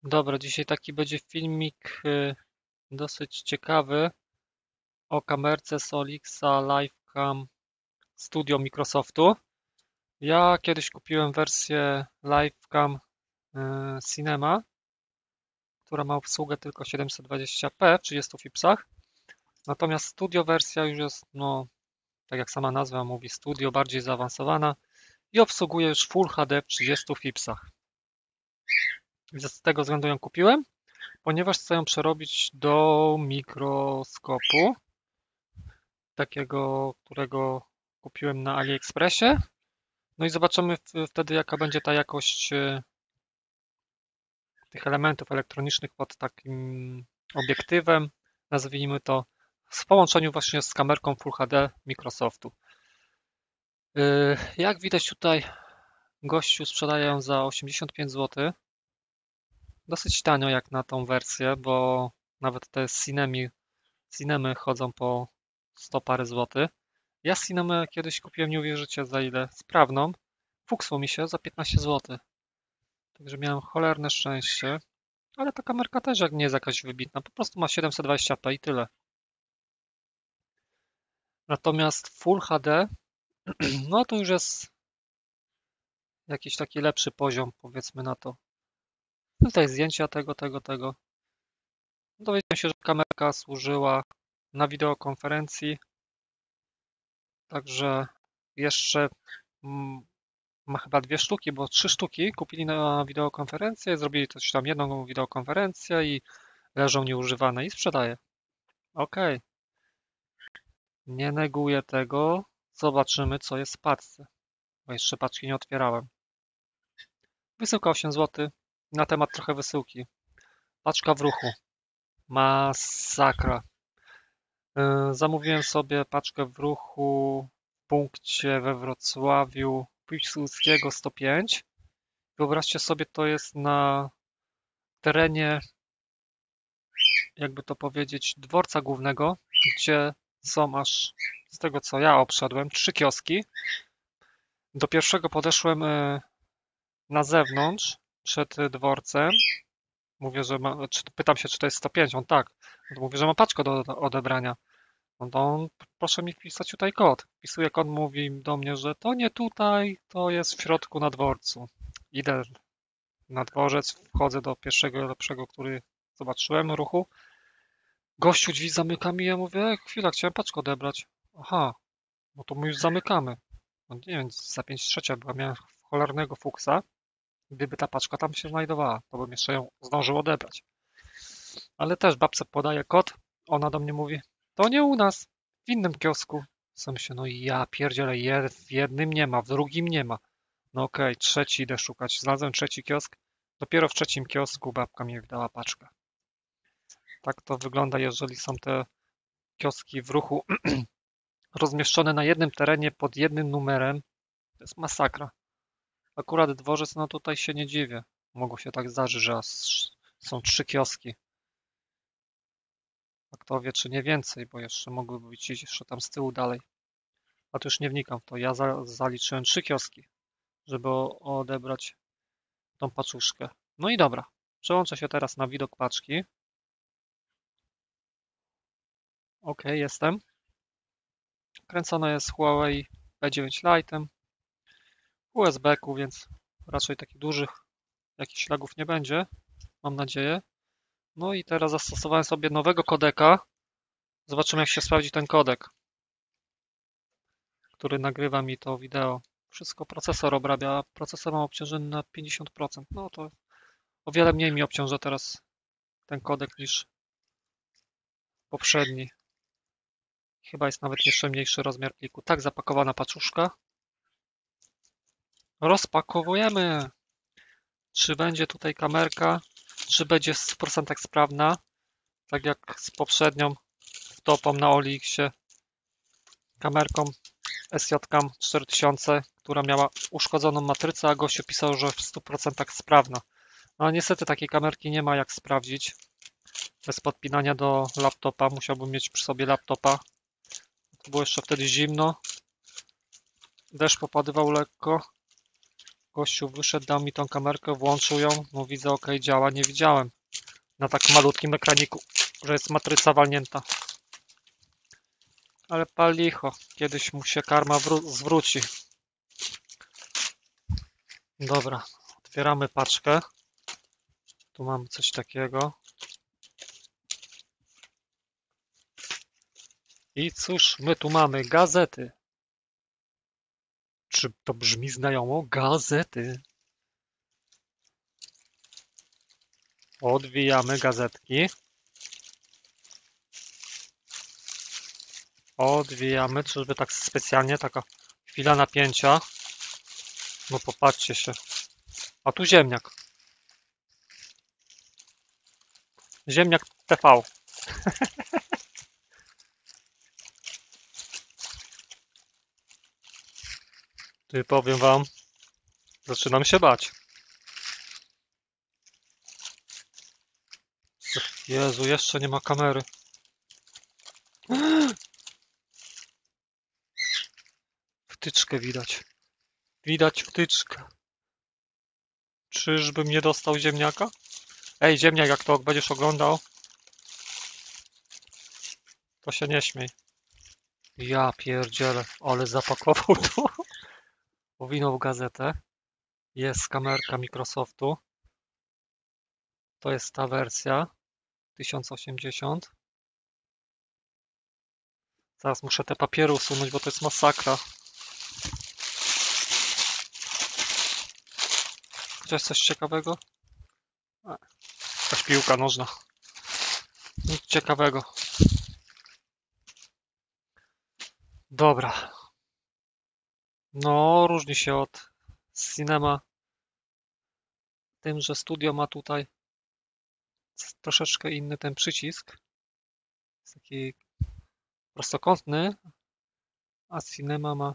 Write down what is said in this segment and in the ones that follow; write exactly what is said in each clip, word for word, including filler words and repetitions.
Dobra, dzisiaj taki będzie filmik y, dosyć ciekawy o kamerce Solixa Livecam Studio Microsoftu. Ja kiedyś kupiłem wersję Livecam y, Cinema, która ma obsługę tylko siedemset dwadzieścia p w trzydziestu fipsach. Natomiast Studio wersja już jest, no, tak jak sama nazwa mówi, Studio, bardziej zaawansowana i obsługuje już Full H D w trzydziestu fipsach. Z tego względu ją kupiłem, ponieważ chcę ją przerobić do mikroskopu, takiego, którego kupiłem na AliExpressie. No i zobaczymy wtedy, jaka będzie ta jakość e, tych elementów elektronicznych pod takim obiektywem, nazwijmy to, w połączeniu właśnie z kamerką Full H D Microsoftu. E, Jak widać tutaj, gościu sprzedaje ją za osiemdziesiąt pięć złotych. Dosyć tanio jak na tą wersję, bo nawet te Cinemi, Cinemy chodzą po sto parę złotych. Ja Cinemę kiedyś kupiłem, nie uwierzycie za ile, sprawną. Fuksło mi się za piętnaście złotych. Także miałem cholerne szczęście. Ale ta kamerka też jak nie jest jakaś wybitna. Po prostu ma siedemset dwadzieścia p i tyle. Natomiast Full H D, no to już jest jakiś taki lepszy poziom, powiedzmy na to. Tutaj zdjęcia tego, tego, tego. Dowiedziałem się, że kamerka służyła na wideokonferencji. Także jeszcze mm, ma chyba dwie sztuki, bo trzy sztuki kupili na wideokonferencję, zrobili coś tam jedną wideokonferencję i leżą nieużywane i sprzedaje. Okej, nie neguję tego. Zobaczymy, co jest w paczce, bo jeszcze paczki nie otwierałem. Wysyłka osiem złotych. Na temat trochę wysyłki. Paczka w ruchu. Masakra. Yy, Zamówiłem sobie paczkę w ruchu w punkcie we Wrocławiu Piłsudskiego sto pięć. Wyobraźcie sobie, to jest na terenie, jakby to powiedzieć, dworca głównego, gdzie są aż, z tego co ja obszedłem, trzy kioski. Do pierwszego podeszłem e, na zewnątrz, przed dworcem. Mówię, że ma, czy, pytam się, czy to jest sto pięć. On tak. No to mówię, że ma paczkę do, do odebrania. No to on, proszę mi wpisać tutaj kod. Wpisuje kod, mówi do mnie, że to nie tutaj, to jest w środku na dworcu. Idę na dworzec, wchodzę do pierwszego lepszego, który zobaczyłem ruchu. Gościu drzwi zamyka mi, ja mówię, e, chwila, chciałem paczkę odebrać. Aha, no to my już zamykamy. No nie wiem, za pięć trzecia była, miałem cholernego fuksa. Gdyby ta paczka tam się znajdowała, to bym jeszcze ją zdążył odebrać. Ale też babce podaje kod, ona do mnie mówi, to nie u nas, w innym kiosku. Sam się, no i ja pierdzielę, je, w jednym nie ma, w drugim nie ma. No okej, trzeci idę szukać. Znalazłem trzeci kiosk. Dopiero w trzecim kiosku babka mi wydała paczkę. Tak to wygląda, jeżeli są te kioski w ruchu rozmieszczone na jednym terenie pod jednym numerem. To jest masakra. Akurat dworzec, no tutaj się nie dziwię. Mogło się tak zdarzyć, że aż są trzy kioski. A kto wie, czy nie więcej, bo jeszcze mogłyby być jeszcze tam z tyłu dalej. A to już nie wnikam w to. Ja za, zaliczyłem trzy kioski, żeby odebrać tą paczuszkę. No i dobra. Przełączę się teraz na widok paczki. OK, jestem. Kręcone jest Huawei P dziewięć Lite. U S B-ku, więc raczej takich dużych jakichś lagów nie będzie. Mam nadzieję. No i teraz zastosowałem sobie nowego kodeka. Zobaczymy, jak się sprawdzi ten kodek, który nagrywa mi to wideo. Wszystko procesor obrabia. Procesor mam obciążony na pięćdziesiąt procent. No to o wiele mniej mi obciąża teraz ten kodek niż poprzedni. Chyba jest nawet jeszcze mniejszy rozmiar pliku. Tak zapakowana paczuszka. Rozpakowujemy. Czy będzie tutaj kamerka? Czy będzie w stu procentach sprawna? Tak jak z poprzednią topą na Olixie. Kamerką S J Cam cztery tysiące, która miała uszkodzoną matrycę, a gościu pisał, że w stu procentach sprawna. No niestety takiej kamerki nie ma jak sprawdzić. Bez podpinania do laptopa. Musiałbym mieć przy sobie laptopa. To było jeszcze wtedy zimno. Deszcz popadywał lekko. Gościu wyszedł, dał mi tą kamerkę, włączył ją, no widzę, ok, działa, nie widziałem na tak malutkim ekraniku, że jest matryca walnięta. Ale pal licho, kiedyś mu się karma zwróci. Dobra, otwieramy paczkę. Tu mamy coś takiego. I cóż, my tu mamy gazety. Czy to brzmi znajomo? Gazety. Odwijamy gazetki. Odwijamy, czyżby tak specjalnie, taka chwila napięcia. No popatrzcie się. A tu ziemniak. Ziemniak T V. Ty, powiem wam, zaczynam się bać. Jezu, jeszcze nie ma kamery. Wtyczkę widać. Widać wtyczkę. Czyżbym nie dostał ziemniaka? Ej, ziemniak, jak to będziesz oglądał, to się nie śmiej. Ja pierdzielę, ale zapakował to. Owinął gazetę. Jest kamerka Microsoftu. To jest ta wersja tysiąc osiemdziesiąt. Zaraz muszę te papiery usunąć, bo to jest masakra. Chociaż coś ciekawego? A, jakaś piłka nożna. Nic ciekawego. Dobra. No, różni się od Cinema tym, że studio ma tutaj troszeczkę inny ten przycisk. Jest taki prostokątny, a Cinema ma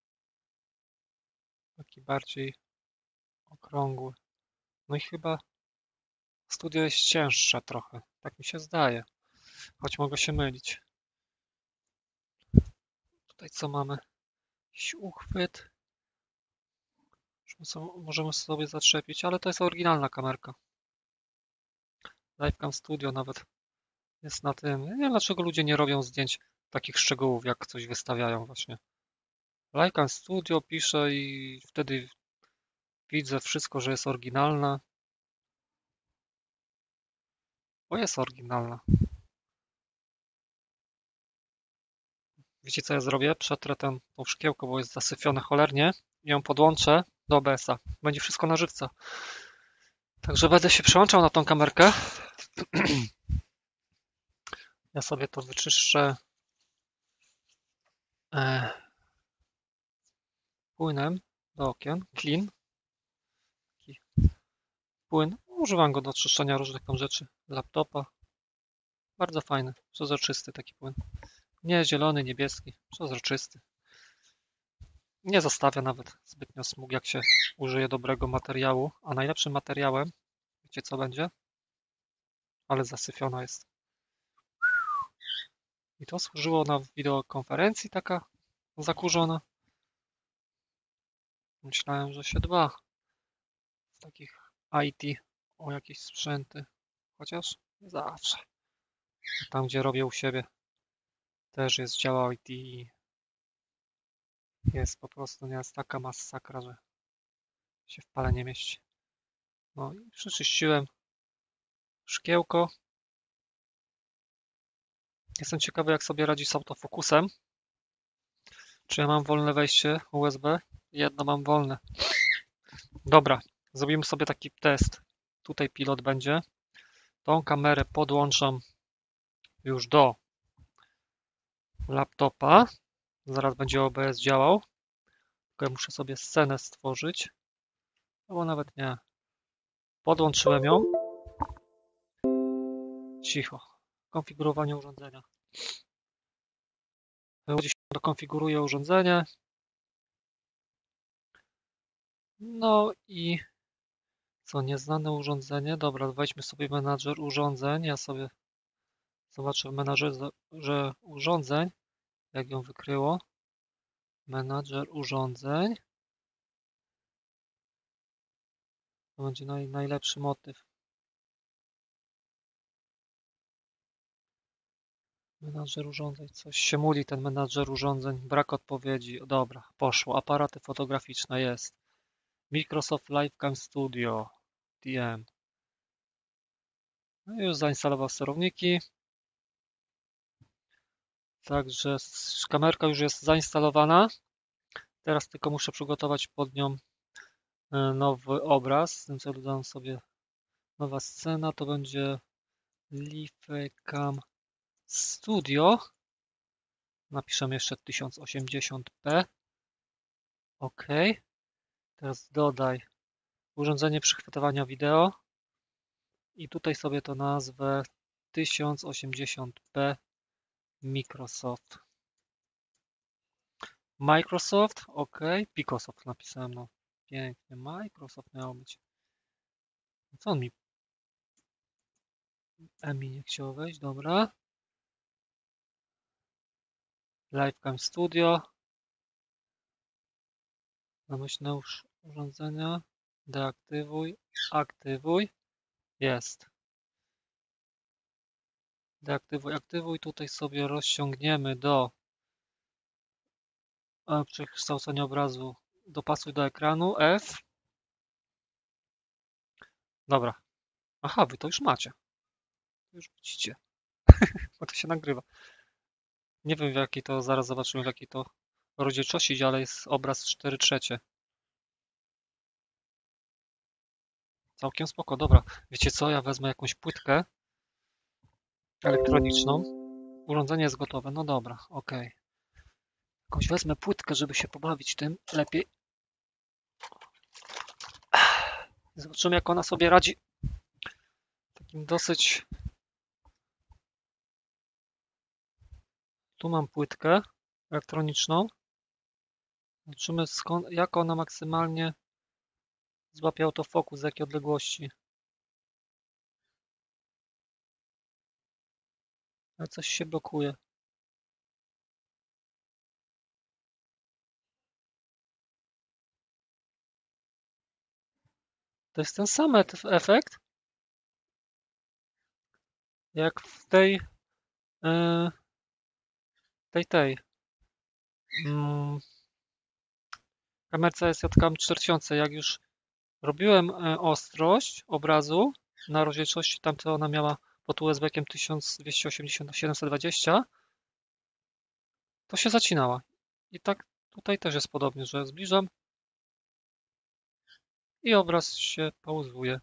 taki bardziej okrągły. No i chyba studio jest cięższe trochę. Tak mi się zdaje. Choć mogę się mylić. Tutaj co mamy? Jakiś uchwyt. Możemy sobie zaczepić, ale to jest oryginalna kamerka. Livecam Studio nawet jest na tym. Nie wiem, dlaczego ludzie nie robią zdjęć takich szczegółów, jak coś wystawiają właśnie. Livecam Studio piszę i wtedy widzę wszystko, że jest oryginalne. Bo jest oryginalna. Wiecie, co ja zrobię? Przetrę ten, tą szkiełko, bo jest zasyfione cholernie i ją podłączę do O B S a. Będzie wszystko na żywca. Także będę się przełączał na tą kamerkę. Ja sobie to wyczyszczę płynem do okien. Clean. Taki płyn. Używam go do czyszczenia różnych tam rzeczy. Laptopa. Bardzo fajny. Przezroczysty taki płyn. Nie zielony, niebieski. Przezroczysty. Nie zostawia nawet zbytnio smug, jak się użyje dobrego materiału. A najlepszym materiałem, wiecie co będzie? Ale zasyfiona jest. I to służyło na wideokonferencji taka zakurzona. Myślałem, że się dba w takich I T o jakieś sprzęty. Chociaż nie zawsze. Tam, gdzie robię u siebie, też jest dział I T i jest po prostu nie jest taka masakra, że się w pale nie mieści. No i przeczyściłem szkiełko. Jestem ciekawy, jak sobie radzi z autofokusem. Czy ja mam wolne wejście U S B? Jedno mam wolne. Dobra, zrobimy sobie taki test. Tutaj pilot będzie. Tą kamerę podłączam już do laptopa. Zaraz będzie O B S działał. Tylko ja muszę sobie scenę stworzyć. Albo nawet nie. Podłączyłem ją. Cicho. Konfigurowanie urządzenia. Dokonfiguruję urządzenie. No i co, nieznane urządzenie. Dobra, weźmy sobie menadżer urządzeń. Ja sobie zobaczę w menadżerze urządzeń, jak ją wykryło. Menadżer urządzeń. To będzie naj, najlepszy motyw. Menadżer urządzeń. Coś się muli ten menadżer urządzeń. Brak odpowiedzi. Dobra, poszło. Aparaty fotograficzne jest. Microsoft Livecam Studio. D M. No już zainstalował sterowniki. Także kamerka już jest zainstalowana. Teraz tylko muszę przygotować pod nią nowy obraz. W tym celu dam sobie nowa scena. To będzie Livecam Studio. Napiszę jeszcze tysiąc osiemdziesiąt p. OK. Teraz dodaj urządzenie przychwytywania wideo. I tutaj sobie to nazwę tysiąc osiemdziesiąt p Microsoft. Microsoft, OK. Picosoft napisałem, no pięknie. Microsoft miało być. Co on mi? Emi nie chciał wejść, dobra. Livecam Studio. Domyślne już urządzenia. Deaktywuj. Aktywuj. Jest. Deaktywuj, aktywuj. Tutaj sobie rozciągniemy do przekształcenia obrazu. Dopasuj do ekranu. F. Dobra. Aha, wy to już macie. Już widzicie. Bo to się nagrywa. Nie wiem w jakiej to, zaraz zobaczymy w jakiej to rozdzielczości idzie, ale jest obraz cztery trzecie. Całkiem spoko, dobra. Wiecie co, ja wezmę jakąś płytkę elektroniczną. Urządzenie jest gotowe, no dobra, ok. Jakąś wezmę płytkę, żeby się pobawić tym lepiej. Zobaczymy jak ona sobie radzi. Takim dosyć... Tu mam płytkę elektroniczną. Zobaczymy skąd, jak ona maksymalnie złapie autofokus, z jakiej odległości. Ale coś się blokuje. To jest ten sam efekt, jak w tej yy, tej tej mm, kamerce S J Cam cztery tysiące. Jak już robiłem ostrość obrazu na rozdzielczości, tamto ona miała pod U S B-kiem tysiąc dwieście osiemdziesiąt na siedemset dwadzieścia, to się zacinała. I tak tutaj też jest podobnie, że zbliżam i obraz się pauzuje.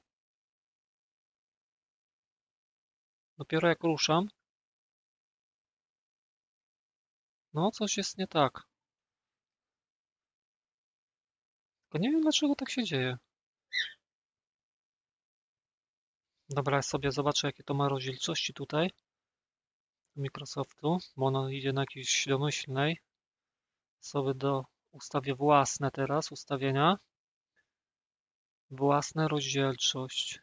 Dopiero jak ruszam, no coś jest nie tak. Tylko nie wiem dlaczego tak się dzieje. Dobra, ja sobie zobaczę jakie to ma rozdzielczości tutaj Microsoftu, bo ono idzie na jakiejś domyślnej. Sobie do ustawię własne teraz ustawienia. Własne rozdzielczość.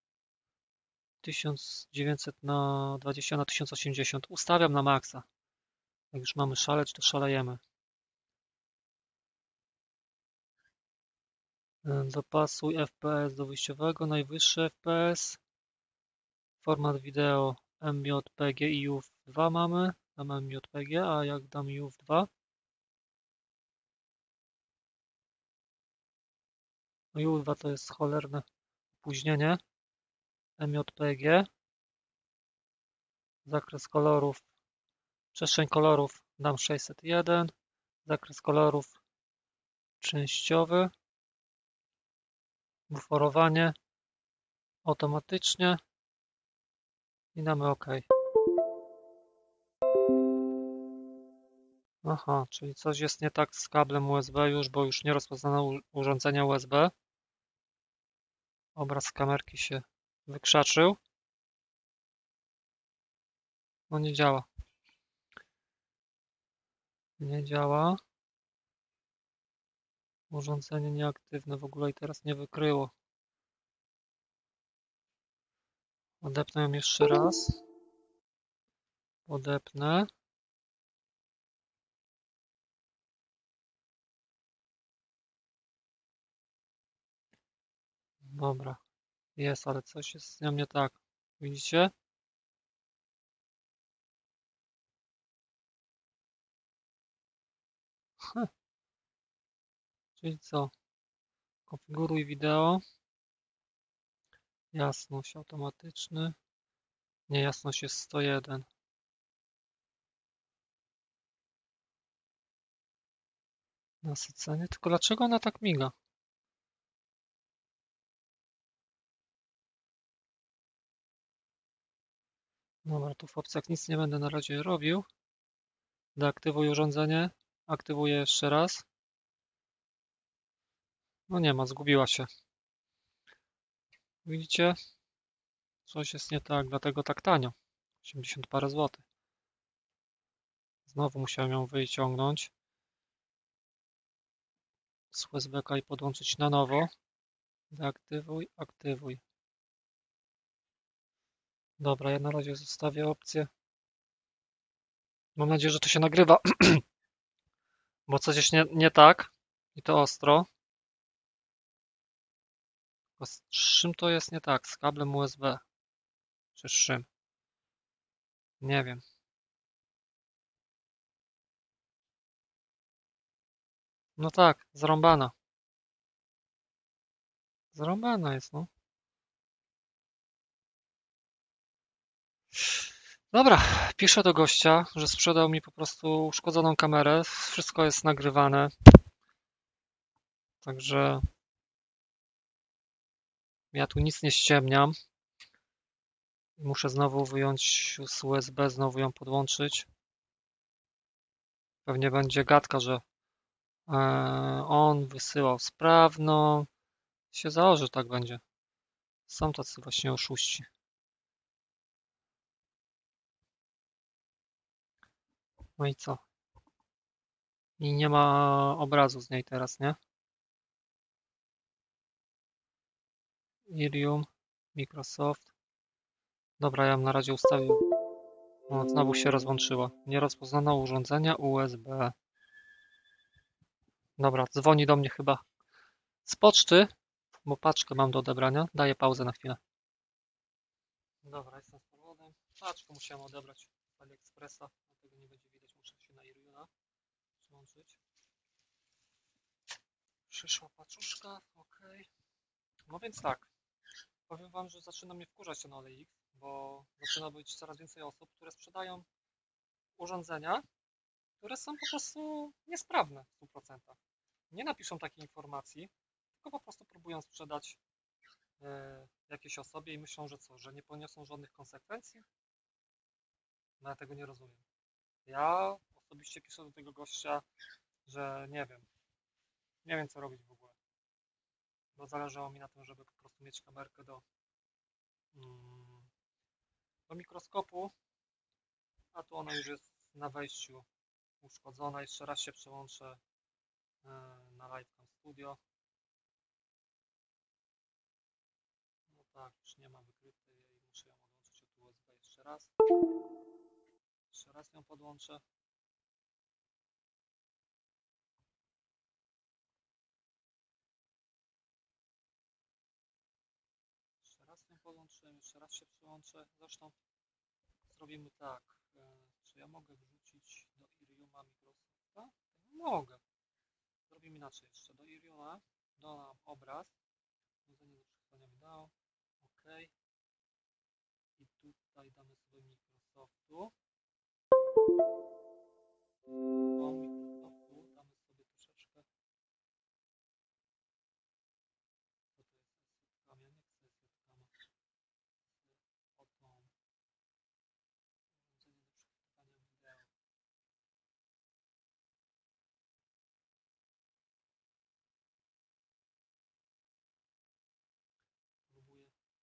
tysiąc dziewięćset na dwadzieścia na tysiąc osiemdziesiąt. Ustawiam na maksa. Jak już mamy szaleć, to szalejemy. Dopasuj F P S do wyjściowego. Najwyższy F P S. Format wideo M J P G i U F dwa mamy. Tam M J P G, a jak dam U F dwa? No U F dwa to jest cholerne opóźnienie. M J P G. Zakres kolorów. Przestrzeń kolorów dam sześćset jeden. Zakres kolorów częściowy. Buforowanie automatycznie i damy OK. Aha, czyli coś jest nie tak z kablem U S B już, bo już nie rozpoznano urządzenia U S B. Obraz kamerki się wykrzaczył. No nie działa. Nie działa. Urządzenie nieaktywne w ogóle i teraz nie wykryło. Odepnę ją jeszcze raz. Odepnę. Dobra, jest, ale coś jest z nią nie tak. Widzicie? Heh, czyli co? Konfiguruj wideo. Jasność automatyczny. Nie, jasność jest sto jeden. Nasycenie. Tylko dlaczego ona tak miga? Dobra, tu w opcjach nic nie będę na razie robił. Deaktywuj urządzenie. Aktywuję jeszcze raz. No nie ma, zgubiła się. Widzicie? Coś jest nie tak, dlatego tak tanio. osiemdziesiąt parę złotych. Znowu musiałem ją wyciągnąć z U S B-ka i podłączyć na nowo. Deaktywuj, aktywuj. Dobra, ja na razie zostawię opcję. Mam nadzieję, że to się nagrywa, bo coś jest nie, nie tak i to ostro. Z czym to jest nie tak? Z kablem U S B. Czy z czym? Nie wiem. No tak, zarąbana. Zarąbana jest, no. Dobra, piszę do gościa, że sprzedał mi po prostu uszkodzoną kamerę. Wszystko jest nagrywane. Także ja tu nic nie ściemniam. Muszę znowu wyjąć z U S B, znowu ją podłączyć. Pewnie będzie gadka, że e, on wysyłał sprawną. Się założy, że tak będzie. Są tacy właśnie oszuści. No i co? I nie ma obrazu z niej teraz, nie? Iridium, Microsoft. Dobra, ja bym na razie ustawił. O, znowu się rozłączyła. Nierozpoznane urządzenia U S B. Dobra, dzwoni do mnie chyba z poczty, bo paczkę mam do odebrania. Daję pauzę na chwilę. Dobra, jestem z powrotem. Paczkę musiałem odebrać z AliExpressa, dlatego nie będzie widać. Muszę się na Iridiuma przyłączyć. Przyszła paczuszka, ok. No więc tak, powiem Wam, że zaczyna mnie wkurzać ten O L X, bo zaczyna być coraz więcej osób, które sprzedają urządzenia, które są po prostu niesprawne w stu procentach. Nie napiszą takiej informacji, tylko po prostu próbują sprzedać e, jakiejś osobie i myślą, że co, że nie poniosą żadnych konsekwencji? No ja tego nie rozumiem. Ja osobiście piszę do tego gościa, że nie wiem, nie wiem co robić w ogóle, bo zależało mi na tym, żeby po prostu mieć kamerkę do, mm, do mikroskopu, a tu ona już jest na wejściu uszkodzona. Jeszcze raz się przełączę e, na Livecam Studio. No tak, już nie ma wykrytej i muszę ją odłączyć od U S B jeszcze raz. Jeszcze raz ją podłączę. Jeszcze raz ją podłączyłem, jeszcze raz się przyłączę. Zresztą zrobimy tak. E, czy ja mogę wrzucić do Iridiuma Microsofta? Mogę. Zrobimy inaczej jeszcze. Do Iridiuma dodam obraz. Urządzenie do przechowywania wideo. OK. I tutaj damy sobie Microsoftu. Do Microsoftu damy sobie troszeczkę. Co to jest? Setkami, ja nie chcę setkami. Oto urządzenie do przechowywania wideo. Próbuję.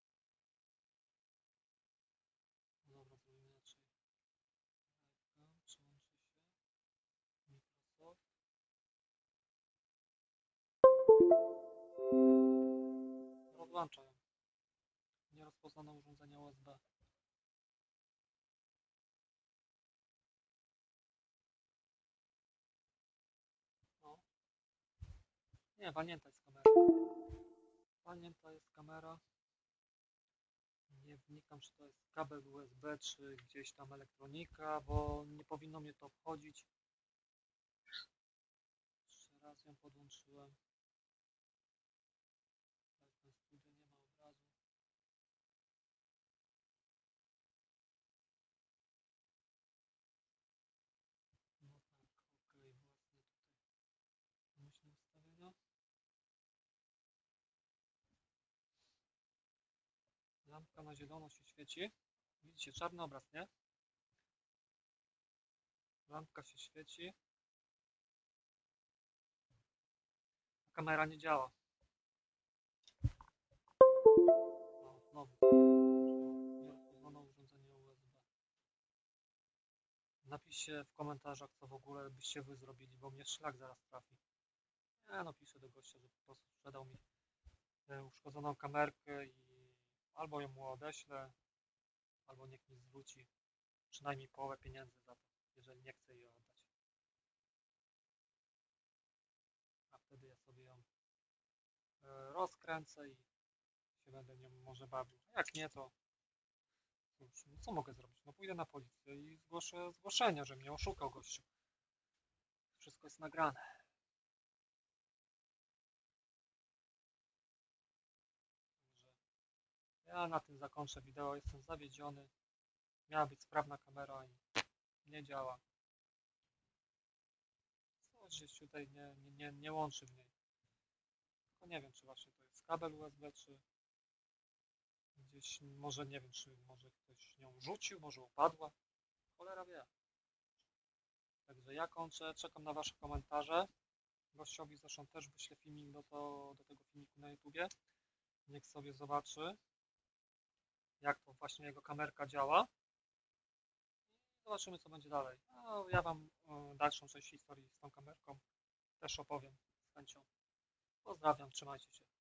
No dobra, zrobimy inaczej. Livecam, przełączy się. Microsoft. Rozłącza ją. Nierozpoznane urządzenia U S B. No. Nie, walnięta jest kamera. Walnięta jest kamera. Nie wnikam, czy to jest kabel U S B, czy gdzieś tam elektronika, bo nie powinno mnie to obchodzić. Jeszcze raz ją podłączyłem. Live Studio nie ma obrazu. No tak, ok, własne tutaj domyślne ustawienia. Lampka na zielono się świeci. Widzicie, czarny obraz, nie? Lampka się świeci. A kamera nie działa. O, znowu. Nierozpoznane urządzenie U S B. Napiszcie w komentarzach, co w ogóle byście wy zrobili, bo mnie szlak zaraz trafi. Ja napiszę do gościa, że po prostu sprzedał mi e, uszkodzoną kamerkę i albo ją mu odeślę, albo niech mi zwróci przynajmniej połowę pieniędzy za to, jeżeli nie chce jej oddać. A wtedy ja sobie ją e, rozkręcę i się będę nią może bawił. A jak nie, to cóż, no co mogę zrobić? No pójdę na policję i zgłoszę zgłoszenie, że mnie oszukał gościu. Wszystko jest nagrane. Także ja na tym zakończę wideo. Jestem zawiedziony. Miała być sprawna kamera i nie działa. Coś gdzieś tutaj nie, nie, nie, nie łączy mnie. Tylko nie wiem, czy właśnie to jest kabel U S B, czy gdzieś, może nie wiem, czy może ktoś nią rzucił, może upadła. Cholera wie. Także ja kończę, czekam na wasze komentarze. Gościowi zresztą też wyślę filmik do, to, do tego filmiku na YouTubie. Niech sobie zobaczy, jak to właśnie jego kamerka działa. I zobaczymy, co będzie dalej. A ja wam y, dalszą część historii z tą kamerką też opowiem z chęcią. Pozdrawiam, trzymajcie się.